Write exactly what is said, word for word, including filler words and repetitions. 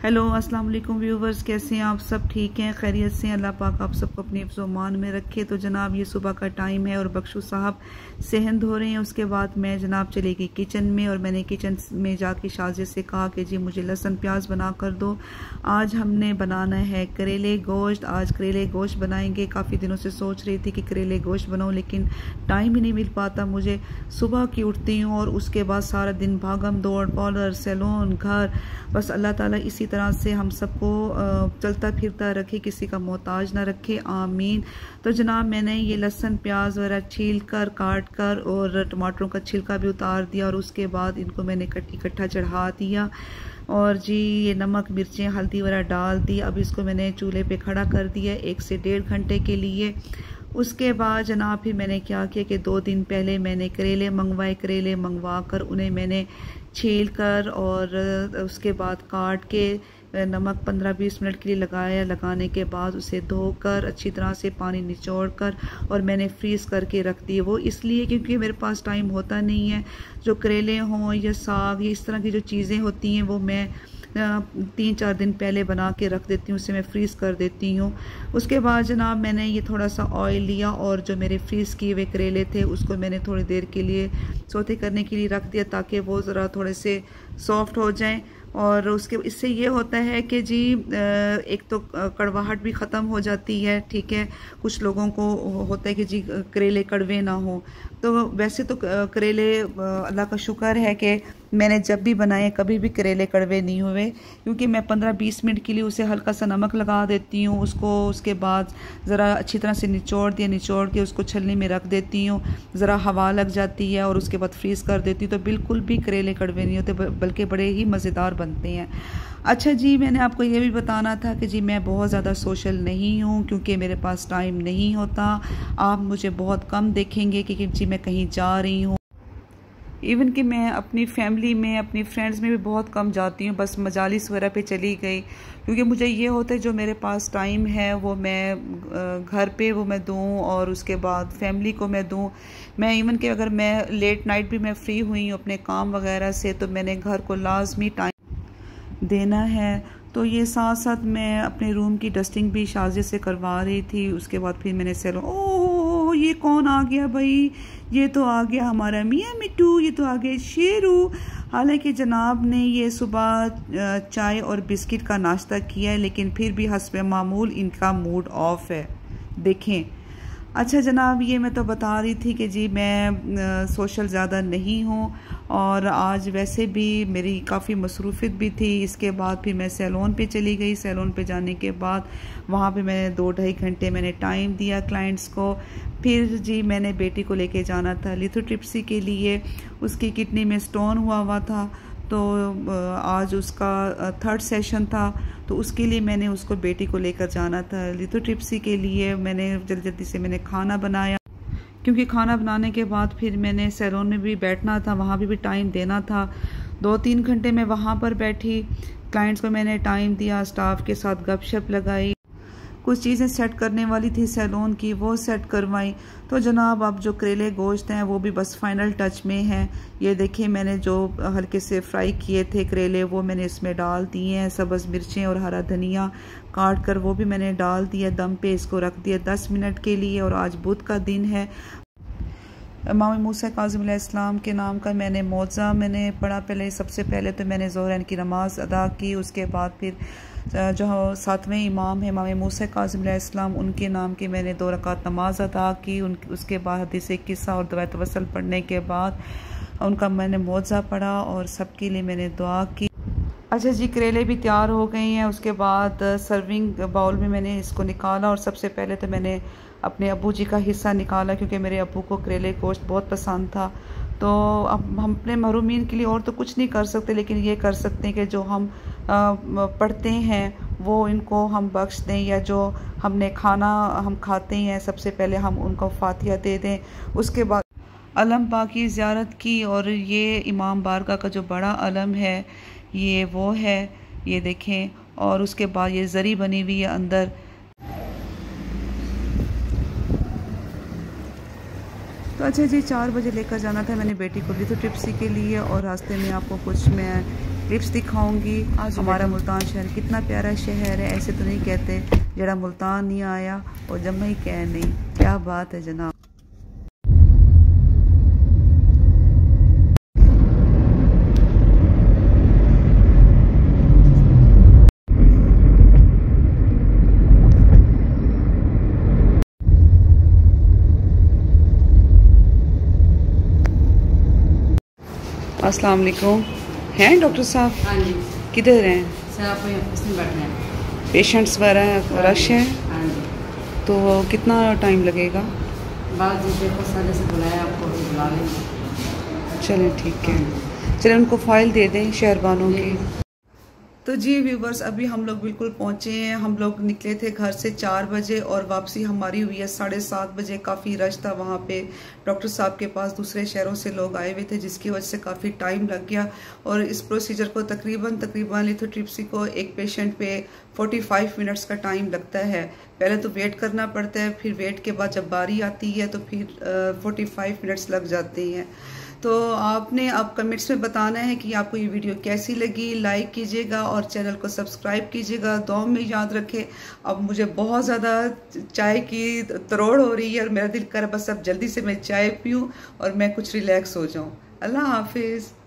Hello अस्सलाम वालेकुम viewers, कैसे हैं आप? सब ठीक हैं, खैरियत से हैं? अल्लाह पाक आप सबको अपने हिफ्ज़-ओ-मान में रखे। तो जनाब ये सुबह का टाइम है और बख्शू साहब सेहन धो रहे हैं। उसके बाद मैं जनाब चली गई किचन में और मैंने किचन में जाके शाजिद से कहा कि जी मुझे लहसुन प्याज बना कर दो। आज हमने बनाना है करेले गोश्त। आज करेले गोश्त बनाएंगे। काफ़ी दिनों से सोच रही थी कि करेले गोश्त बनाऊँ, लेकिन टाइम ही नहीं मिल पाता मुझे। सुबह की उठती हूँ और उसके बाद सारा दिन भागम दौड़, पार्लर, सैलून, घर, बस अल्लाह ताला इसी तरह से हम सबको चलता फिरता रखे, किसी का मोहताज ना रखे, आमीन। तो जनाब मैंने ये लहसुन प्याज वगैरह छील कर, काट कर और टमाटरों का छिलका भी उतार दिया और उसके बाद इनको मैंने इकट्ठा चढ़ा दिया और जी ये नमक, मिर्चें, हल्दी वगैरह डाल दी। अब इसको मैंने चूल्हे पे खड़ा कर दिया एक से डेढ़ घंटे के लिए। उसके बाद जनाब फिर मैंने क्या किया कि दो दिन पहले मैंने करेले मंगवाए। करेले मंगवा कर उन्हें मैंने छील कर और उसके बाद काट के नमक पंद्रह बीस मिनट के लिए लगाया। लगाने के बाद उसे धोकर अच्छी तरह से पानी निचोड़ कर और मैंने फ्रीज़ करके रख दिए। वो इसलिए क्योंकि मेरे पास टाइम होता नहीं है। जो करेले हों या साग या इस तरह की जो चीज़ें होती हैं वो मैं तीन चार दिन पहले बना के रख देती हूँ, उसे मैं फ्रीज़ कर देती हूँ। उसके बाद जनाब मैंने ये थोड़ा सा ऑयल लिया और जो मेरे फ्रीज़ किए हुए करेले थे उसको मैंने थोड़ी देर के लिए सौते करने के लिए रख दिया ताकि वो ज़रा थोड़े से सॉफ्ट हो जाएं। और उसके इससे ये होता है कि जी एक तो कड़वाहट भी ख़त्म हो जाती है, ठीक है। कुछ लोगों को होता है कि जी करेले कड़वे ना हो, तो वैसे तो करेले अल्लाह का शुक्र है कि मैंने जब भी बनाए कभी भी करेले कड़वे नहीं हुए, क्योंकि मैं पंद्रह बीस मिनट के लिए उसे हल्का सा नमक लगा देती हूँ उसको। उसके बाद ज़रा अच्छी तरह से निचोड़ दिया, निचोड़ के उसको छलनी में रख देती हूँ, ज़रा हवा लग जाती है और उसके बाद फ्रीज़ कर देती हूँ। तो बिल्कुल भी करेले कड़वे नहीं होते, बल्कि बड़े ही मज़ेदार बनते हैं। अच्छा जी, मैंने आपको ये भी बताना था कि जी मैं बहुत ज़्यादा सोशल नहीं हूँ क्योंकि मेरे पास टाइम नहीं होता। आप मुझे बहुत कम देखेंगे कि जी मैं कहीं जा रही हूँ। इवन कि मैं अपनी फैमिली में, अपनी फ्रेंड्स में भी बहुत कम जाती हूँ, बस मजालिस वगैरह पे चली गई, क्योंकि मुझे ये होता है जो मेरे पास टाइम है वो मैं घर पे वो मैं दूँ और उसके बाद फैमिली को मैं दूँ। मैं इवन कि अगर मैं लेट नाइट भी मैं फ्री हुई हूँ अपने काम वगैरह से तो मैंने घर को लाजमी टाइम देना है। तो ये साथ साथ मैं अपने रूम की डस्टिंग भी शाजिद से करवा रही थी। उसके बाद फिर मैंने सैलून, ओह ये कौन आ गया भाई? ये तो आ गया हमारा मियाँ मिट्टू, ये तो आ गया शेरू। हालांकि जनाब ने ये सुबह चाय और बिस्किट का नाश्ता किया है, लेकिन फिर भी हस्बे मामूल इनका मूड ऑफ है, देखें। अच्छा जनाब, ये मैं तो बता रही थी कि जी मैं आ, सोशल ज़्यादा नहीं हूँ और आज वैसे भी मेरी काफ़ी मसरूफ़ियत भी थी। इसके बाद फिर मैं सैलून पे चली गई। सैलून पे जाने के बाद वहाँ पे मैंने दो ढाई घंटे मैंने टाइम दिया क्लाइंट्स को। फिर जी मैंने बेटी को लेके जाना था लिथोट्रिप्सी के लिए। उसकी किडनी में स्टोन हुआ हुआ था, तो आज उसका थर्ड सेशन था, तो उसके लिए मैंने उसको बेटी को लेकर जाना था लिथोट्रिप्सी के लिए। मैंने जल्दी जल्दी से मैंने खाना बनाया, क्योंकि खाना बनाने के बाद फिर मैंने सैलून में भी बैठना था, वहाँ भी, भी टाइम देना था। दो तीन घंटे मैं वहाँ पर बैठी, क्लाइंट्स को मैंने टाइम दिया, स्टाफ के साथ गपशप लगाई, कुछ चीज़ें सेट करने वाली थी सैलून की वो सेट करवाई। तो जनाब अब जो करेले गोश्त हैं वो भी बस फाइनल टच में हैं। ये देखिए मैंने जो हल्के से फ्राई किए थे करेले वो मैंने इसमें डाल दिए हैं। सब्ज़ मिर्चें और हरा धनिया काट कर वो भी मैंने डाल दिया। दम पे इसको रख दिया दस मिनट के लिए। और आज बुध का दिन है। इमाम मूसा काज़िम अलैहिस्सलाम के नाम का मैंने मौज़ा मैंने पढ़ा। पहले सबसे पहले तो मैंने ज़ोहरैन की नमाज़ अदा की। उसके बाद फिर जो सातवें इमाम है इमाम मूसा काज़िम अलैहिस्सलाम, उनके नाम की मैंने दो रकात नमाज अदा की। उन उसके बाद हदीस किस्सा और दुआ तवस्सुल पढ़ने के बाद उनका मैंने मौज़ा पढ़ा और सबके लिए मैंने दुआ की। अच्छा जी, करेले भी तैयार हो गए हैं। उसके बाद सर्विंग बाउल में मैंने इसको निकाला और सबसे पहले तो मैंने अपने अब्बू जी का हिस्सा निकाला, क्योंकि मेरे अब्बू को करेले गोश्त बहुत पसंद था। तो अब हम अपने महरूमीन के लिए और तो कुछ नहीं कर सकते, लेकिन ये कर सकते हैं कि जो हम आ, पढ़ते हैं वो इनको हम बख्श दें, या जो हमने खाना हम खाते हैं सबसे पहले हम उनको फातिहा दे दें। उसके बाद अलम पाक की ज़ियारत की। और ये इमाम बारगाह का जो बड़ा अलम है ये वो है, ये देखें। और उसके बाद ये ज़री बनी हुई है अंदर। तो अच्छा जी, चार बजे लेकर जाना था मैंने बेटी को लिथोट्रिप्सी के लिए, और रास्ते में आपको कुछ मैं क्लिप्स दिखाऊंगी। हमारा मुल्तान शहर कितना प्यारा शहर है, ऐसे तो नहीं कहते जरा मुल्तान नहीं आया और जम्मू ही कह नहीं। क्या बात है जनाब। अस्सलाम वालेकुम। हैं डॉक्टर साहब? हाँ जी। किधर हैं? सर आप इसमें बैठे हैं। पेशेंट्स वगैरह रश हैं? हाँ जी। तो कितना टाइम लगेगा? बाद को सारे से बुलाया, आपको बुला लेंगे। चलें ठीक है, चलें उनको फ़ाइल दे दें शहरबानों की। तो जी व्यूवर्स, अभी हम लोग बिल्कुल पहुंचे हैं। हम लोग निकले थे घर से चार बजे और वापसी हमारी हुई है साढ़े सात बजे। काफ़ी रश था वहाँ पे। डॉक्टर साहब के पास दूसरे शहरों से लोग आए हुए थे, जिसकी वजह से काफ़ी टाइम लग गया। और इस प्रोसीजर को तकरीबन तकरीबन लिथोट्रिप्सी को एक पेशेंट पे पैंतालीस मिनट्स का टाइम लगता है। पहले तो वेट करना पड़ता है, फिर वेट के बाद जब बारी आती है तो फिर पैंतालीस मिनट्स लग जाते हैं। तो आपने अब कमेंट्स में बताना है कि आपको ये वीडियो कैसी लगी। लाइक कीजिएगा और चैनल को सब्सक्राइब कीजिएगा। दुआ में याद रखें। अब मुझे बहुत ज़्यादा चाय की तरोड़ हो रही है और मेरा दिल कर बस अब जल्दी से मैं चाय पीऊँ और मैं कुछ रिलैक्स हो जाऊँ। अल्लाह हाफिज़।